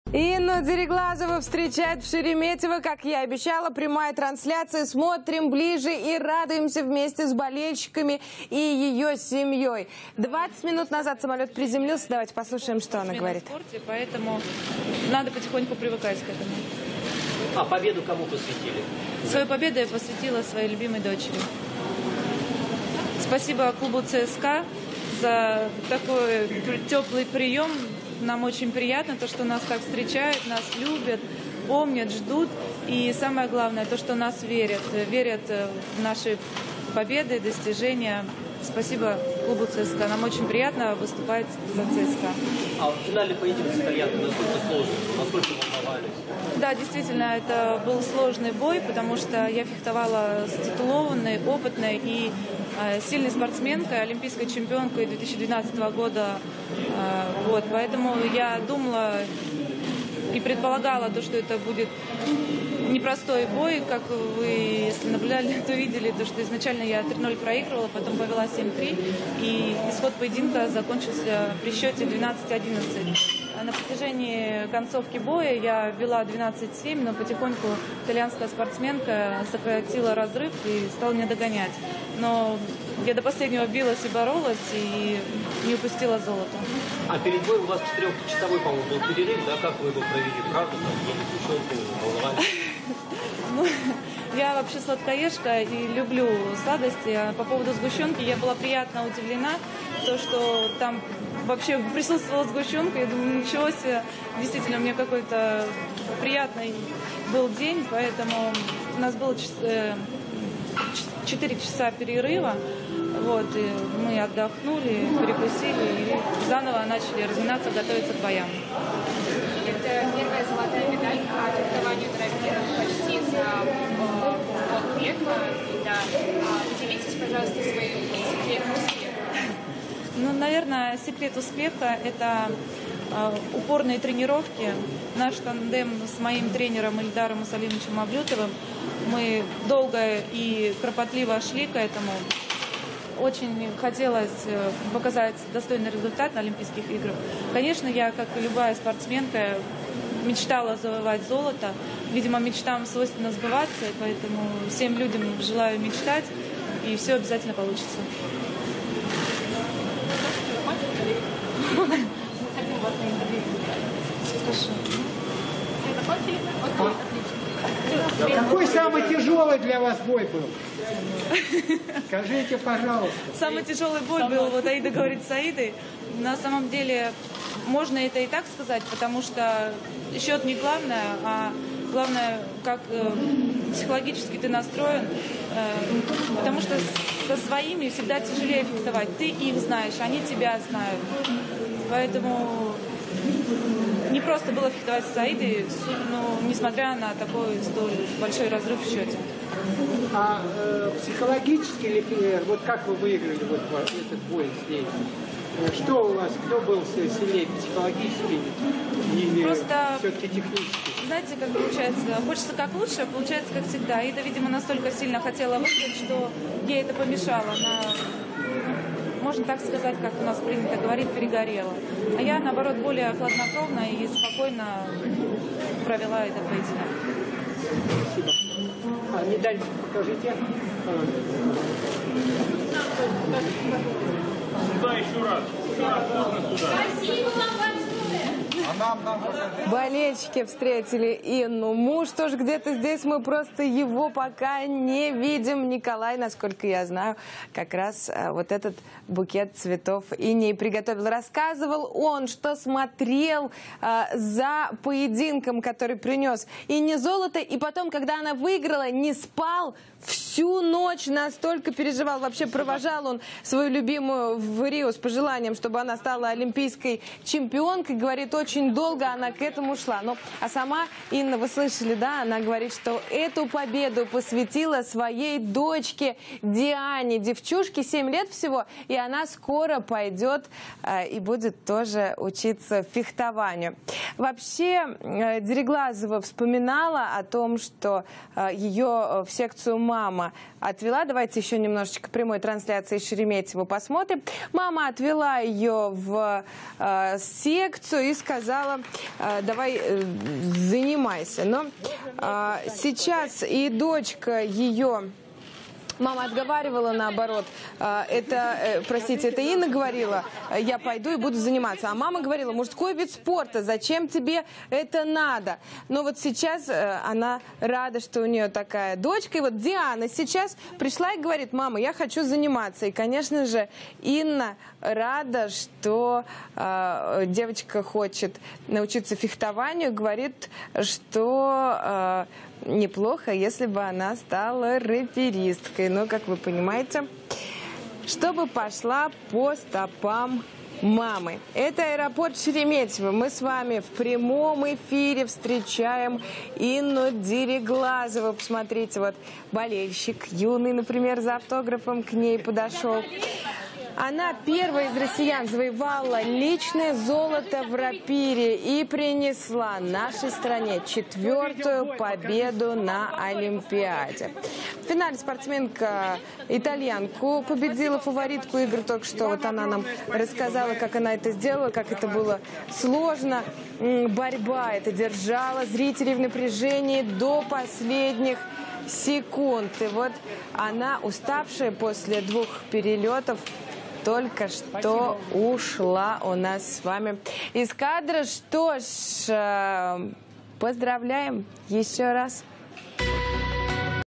Инну Дереглазову встречает в Шереметьево, как я обещала, прямая трансляция. Смотрим ближе и радуемся вместе с болельщиками и ее семьей. 20 минут назад самолет приземлился. Давайте послушаем, что она говорит. В спорте, поэтому надо потихоньку привыкать к этому. А победу кому посвятили? Свою победу я посвятила своей любимой дочери. Спасибо клубу ЦСКА за такой теплый прием. Нам очень приятно, то, что нас так встречают, нас любят, помнят, ждут. И самое главное, то, что нас верят. Верят в наши победы, достижения. Спасибо клубу ЦСКА. Нам очень приятно выступать за ЦСКА. А в финале поединок с итальянцами насколько сложно? Насколько волновались? Да, действительно, это был сложный бой, потому что я фехтовала с титулованной, опытной и сильной спортсменкой, олимпийской чемпионкой 2012 года. Вот, поэтому я думала и предполагала, то, что это будет непростой бой. Как вы, если наблюдали, то видели, то, что изначально я 3-0 проигрывала, потом повела 7-3. И исход поединка закончился при счете 12-11. На протяжении концовки боя я вела 12-7, но потихоньку итальянская спортсменка сократила разрыв и стала меня догонять. Но я до последнего билась и боролась, и не упустила золото. А перед боем у вас 4-часовой, по-моему, был перерыв, да? Как вы его провели? Правда? Там ели сгущенку, волновались? Ну, я вообще сладкоежка и люблю сладости. А по поводу сгущенки я была приятно удивлена, то, что там вообще присутствовала сгущенка. Я думаю, ничего себе, действительно, у меня какой-то приятный был день, поэтому у нас было 4 часа перерыва. Вот, и мы отдохнули, перекусили и заново начали разминаться, готовиться к боям. Это первая золотая медаль по фехтованию почти за год века. Да. Поделитесь, пожалуйста, своим секретом успеха. Ну, наверное, секрет успеха – это упорные тренировки. Наш тандем с моим тренером Ильдаром Мусалимовичем Мавлютовым, мы долго и кропотливо шли к этому. Очень хотелось показать достойный результат на Олимпийских играх. Конечно, я, как и любая спортсменка, мечтала завоевать золото. Видимо, мечтам свойственно сбываться, поэтому всем людям желаю мечтать, и все обязательно получится. Какой самый тяжелый для вас бой был? Скажите, пожалуйста. Самый тяжелый бой был, вот Аида говорит с Аидой. На самом деле, можно это и так сказать, потому что счет не главное, а главное, как психологически ты настроен. Потому что со своими всегда тяжелее фехтовать. Ты их знаешь, они тебя знают. Поэтому не просто было фехтовать с Аидой, но несмотря на такой столь большой разрыв в счете. А психологически ли, вот как вы выиграли вот этот бой с ней? Что у вас, кто был сильнее психологически или просто все-таки технически? Знаете, как получается, хочется как лучше, а получается как всегда. Аида, видимо, настолько сильно хотела выиграть, что ей это помешало. Она, можно так сказать, как у нас принято говорить, перегорела. А я, наоборот, более хладнокровно и спокойно провела этот поединок. Спасибо. А медаль покажите. Сюда еще раз. Можно сюда. Спасибо вам большое. Болельщики встретили Инну. Муж тоже где-то здесь, мы просто его пока не видим. Николай, насколько я знаю, как раз вот этот букет цветов Инне приготовил. Рассказывал он, что смотрел за поединком, который принес Инне золото. И потом, когда она выиграла, не спал всю ночь, настолько переживал. Вообще провожал он свою любимую в Рио с пожеланием, чтобы она стала олимпийской чемпионкой. Говорит, очень долго она к этому шла. Ну, а сама Инна, вы слышали, да, она говорит, что эту победу посвятила своей дочке Диане. Девчушке 7 лет всего, и она скоро пойдет и будет тоже учиться фехтованию. Вообще, Дереглазова вспоминала о том, что ее в секцию мама отвела. Давайте еще немножечко прямой трансляции из Шереметьево посмотрим. Мама отвела ее в секцию и сказала, сказала, давай занимайся. Но сейчас и дочка ее... Мама отговаривала, наоборот. Простите, это Инна говорила, я пойду и буду заниматься. А мама говорила, мужской вид спорта, зачем тебе это надо? Но вот сейчас она рада, что у нее такая дочка. И вот Диана сейчас пришла и говорит, мама, я хочу заниматься. И, конечно же, Инна рада, что девочка хочет научиться фехтованию. Говорит, что... неплохо, если бы она стала рэперисткой. Но, как вы понимаете, чтобы пошла по стопам мамы. Это аэропорт Шереметьево. Мы с вами в прямом эфире встречаем Инну Дереглазову. Посмотрите, вот болельщик юный, например, за автографом к ней подошел. Она первая из россиян завоевала личное золото в рапире и принесла нашей стране 4-ю победу на Олимпиаде. В финале спортсменка итальянку победила, фаворитку игр только что. Вот она нам рассказала, как она это сделала, как это было сложно. Борьба это держала зрителей в напряжении до последних секунд. И вот она, уставшая после 2 перелетов, только что ушла у нас с вами из кадра. Что ж, поздравляем еще раз.